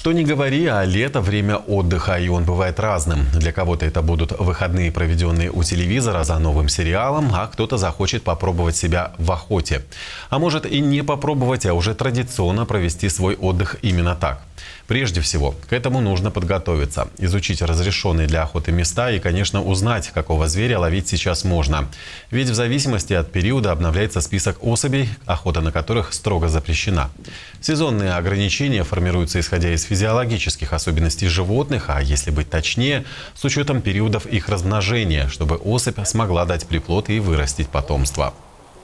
Что ни говори, а лето – время отдыха, и он бывает разным. Для кого-то это будут выходные, проведенные у телевизора за новым сериалом, а кто-то захочет попробовать себя в охоте. А может и не попробовать, а уже традиционно провести свой отдых именно так. Прежде всего, к этому нужно подготовиться, изучить разрешенные для охоты места и, конечно, узнать, какого зверя ловить сейчас можно. Ведь в зависимости от периода обновляется список особей, охота на которых строго запрещена. Сезонные ограничения формируются исходя из физиологических особенностей животных, а если быть точнее, с учетом периодов их размножения, чтобы особь смогла дать приплод и вырастить потомство.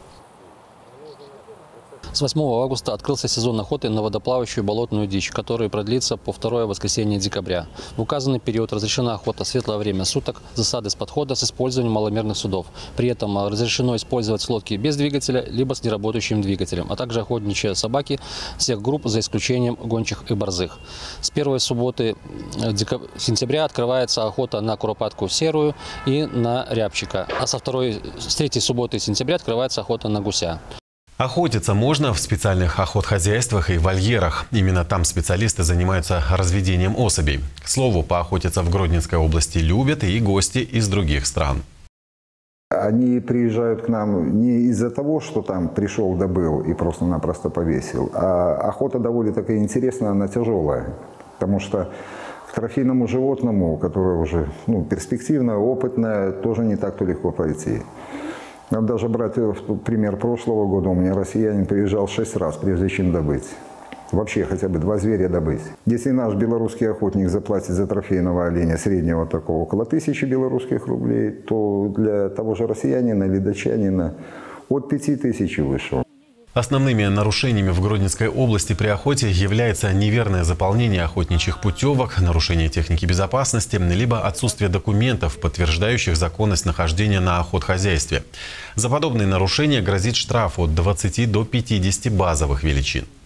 С 8 августа открылся сезон охоты на водоплавающую болотную дичь, который продлится по второе воскресенье декабря. В указанный период разрешена охота в светлое время суток, засады с подхода с использованием маломерных судов. При этом разрешено использовать лодки без двигателя, либо с неработающим двигателем, а также охотничьи собаки всех групп, за исключением гончих и борзых. С первой субботы сентября открывается охота на куропатку серую и на рябчика, а с третьей субботы сентября открывается охота на гуся. Охотиться можно в специальных охотхозяйствах и вольерах. Именно там специалисты занимаются разведением особей. К слову, поохотиться в Гродненской области любят и гости из других стран. Они приезжают к нам не из-за того, что там пришел, добыл и просто-напросто повесил. А охота довольно такая интересная, она тяжелая. Потому что к трофейному животному, которое уже перспективное, опытное, тоже не так-то легко пойти. Надо даже брать пример прошлого года. У меня россиянин приезжал 6 раз, прежде чем добыть. Вообще хотя бы 2 зверя добыть. Если наш белорусский охотник заплатит за трофейного оленя среднего такого около 1000 белорусских рублей, то для того же россиянина или датчанина от 5000 выше. Основными нарушениями в Гродненской области при охоте является неверное заполнение охотничьих путевок, нарушение техники безопасности, либо отсутствие документов, подтверждающих законность нахождения на охотхозяйстве. За подобные нарушения грозит штраф от 20 до 50 базовых величин.